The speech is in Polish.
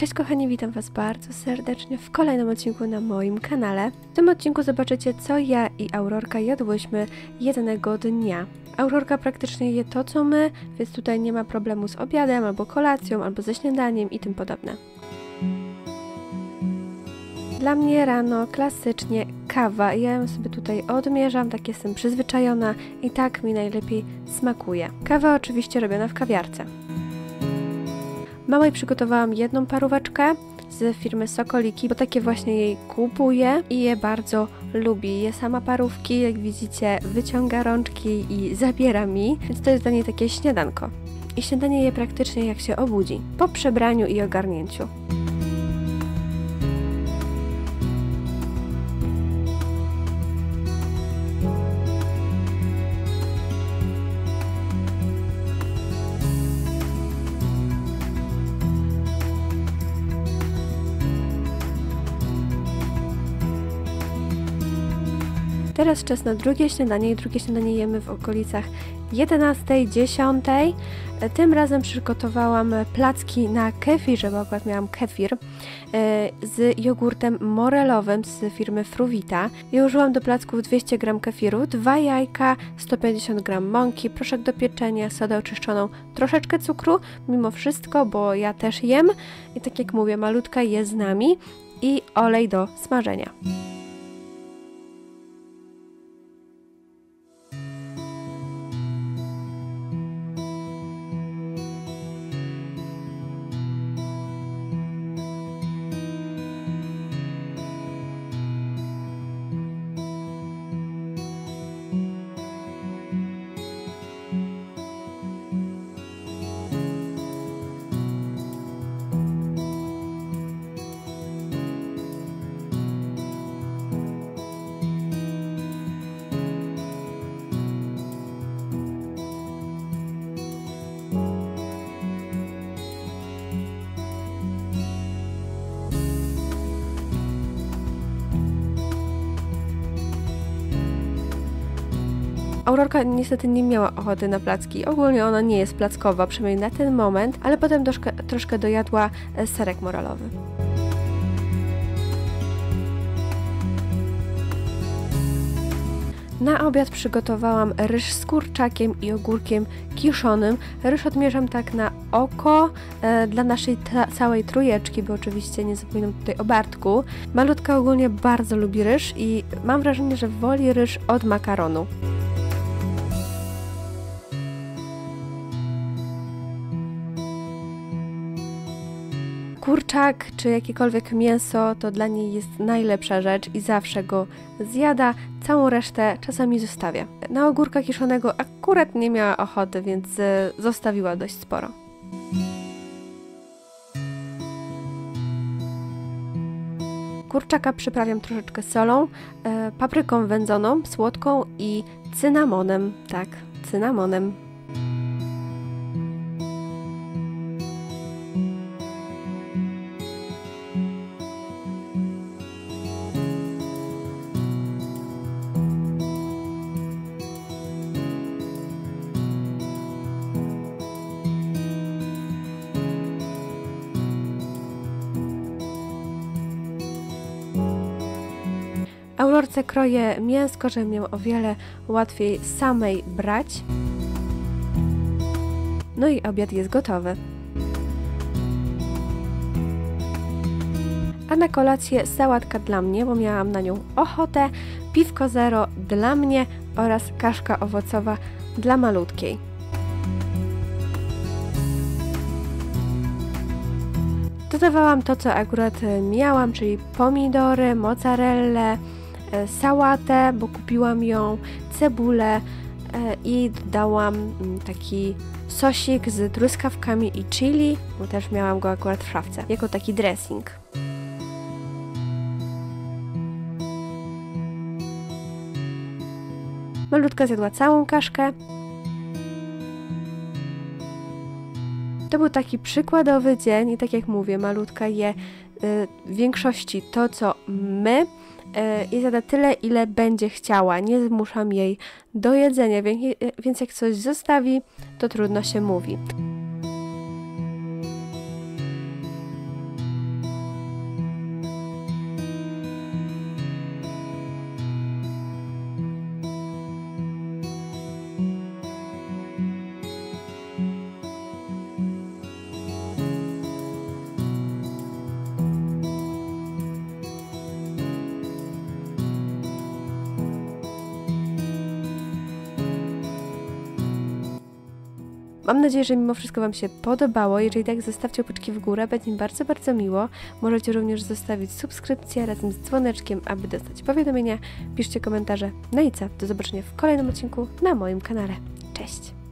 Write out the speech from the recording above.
Cześć kochani, witam Was bardzo serdecznie w kolejnym odcinku na moim kanale. W tym odcinku zobaczycie, co ja i Aurorka jadłyśmy jednego dnia. Aurorka praktycznie je to co my, więc tutaj nie ma problemu z obiadem, albo kolacją, albo ze śniadaniem i tym podobne. Dla mnie rano klasycznie kawa. Ja ją sobie tutaj odmierzam, tak jestem przyzwyczajona i tak mi najlepiej smakuje. Kawa oczywiście robiona w kawiarce. Małej przygotowałam jedną paróweczkę z firmy Sokoliki, bo takie właśnie jej kupuję i je bardzo lubi. Je sama parówki, jak widzicie, wyciąga rączki i zabiera mi, więc to jest dla niej takie śniadanko. I śniadanie je praktycznie jak się obudzi, po przebraniu i ogarnięciu. Teraz czas na drugie śniadanie i drugie śniadanie jemy w okolicach 11, 10. Tym razem przygotowałam placki na kefirze, bo akurat miałam kefir z jogurtem morelowym z firmy Fruwita. Ja użyłam do placków 200 g kefiru, 2 jajka, 150 g mąki, proszek do pieczenia, sodę oczyszczoną, troszeczkę cukru, mimo wszystko, bo ja też jem i tak jak mówię, malutka jest z nami i olej do smażenia. Aurorka niestety nie miała ochoty na placki, ogólnie ona nie jest plackowa, przynajmniej na ten moment, ale potem troszkę dojadła serek moralowy. Na obiad przygotowałam ryż z kurczakiem i ogórkiem kiszonym. Ryż odmierzam tak na oko dla naszej całej trójeczki, bo oczywiście nie zapominam tutaj o Bartku. Malutka ogólnie bardzo lubi ryż i mam wrażenie, że woli ryż od makaronu. Kurczak czy jakiekolwiek mięso to dla niej jest najlepsza rzecz i zawsze go zjada, całą resztę czasami zostawia. Na ogórka kiszonego akurat nie miała ochoty, więc zostawiła dość sporo. Kurczaka przyprawiam troszeczkę solą, papryką wędzoną, słodką i cynamonem, tak, cynamonem. Aurorce kroję mięsko, żeby ją o wiele łatwiej samej brać. No i obiad jest gotowy. A na kolację sałatka dla mnie, bo miałam na nią ochotę, piwko zero dla mnie oraz kaszka owocowa dla malutkiej. Dodawałam to, co akurat miałam, czyli pomidory, mozzarellę, sałatę, bo kupiłam ją, cebulę i dodałam taki sosik z truskawkami i chili, bo też miałam go akurat w szafce, jako taki dressing. Malutka zjadła całą kaszkę. To był taki przykładowy dzień i tak jak mówię, malutka je w większości to, co my i zada tyle, ile będzie chciała. Nie zmuszam jej do jedzenia, więc jak coś zostawi, to trudno się mówi. Mam nadzieję, że mimo wszystko Wam się podobało. Jeżeli tak, zostawcie łapeczki w górę, będzie mi bardzo, bardzo miło. Możecie również zostawić subskrypcję razem z dzwoneczkiem, aby dostać powiadomienia. Piszcie komentarze. No i co? Do zobaczenia w kolejnym odcinku na moim kanale. Cześć!